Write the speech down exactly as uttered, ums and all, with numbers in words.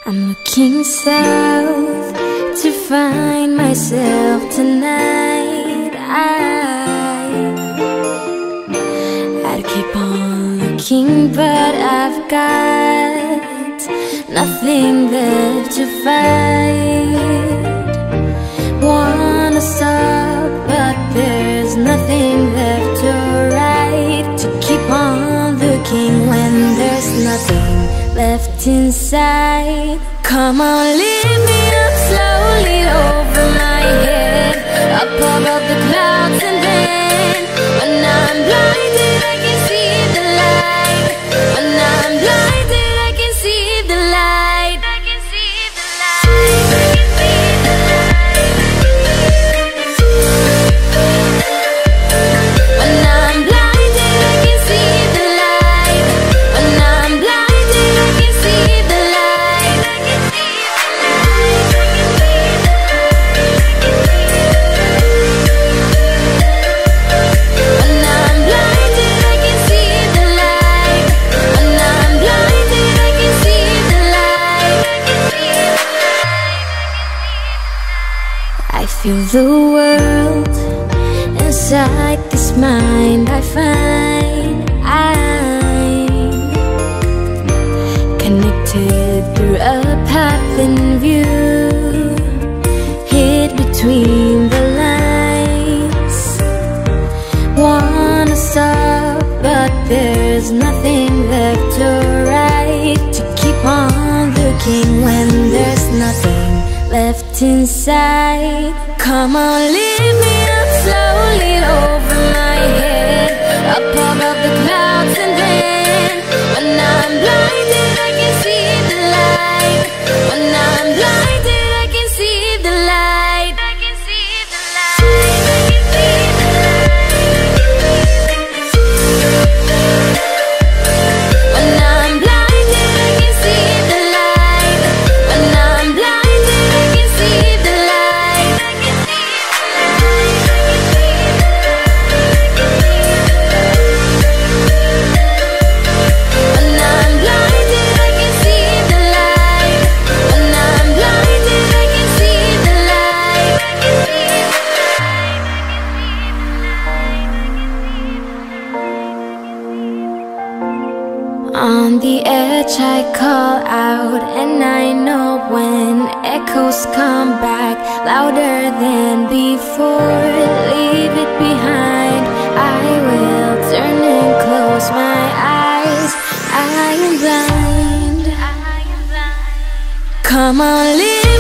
I'm looking south to find myself tonight. I, I'd keep on looking, but I've got nothing left to fight. Wanna stop, but there's nothing left to write. To keep on looking when there's nothing left inside. Come on, lift me up slowly over my head, up above the clouds, and then when I'm blinded I can see the light. When I'm blinded I can see the light. I can see the light. I can see the light. When I'm blinded I can see the light. When I'm blinded I can see the light. I can see the light. When I'm blinded I can see the light. When I'm blinded I can see the light. I feel the world inside this mind I find. I'm connected through a path in view, hid between the lines. Wanna stop, but there's nothing left to write. To keep on looking when there's nothing left inside. Come on, lift me up slowly over my head, up above the clouds, and then when I'm blinded I can see the light. When I'm blinded I can see the light. I can see the light. I can see the light. When I'm blinded I can see the light. When I'm blinded I can see the light. I can see the light. When I'm blinded I can see the light. When I'm blinded I can see the light. I can see the light. On the edge I call out, and I know when echoes come back louder than before. Leave it behind, I will turn and close my eyes. I am blind. Come on, leave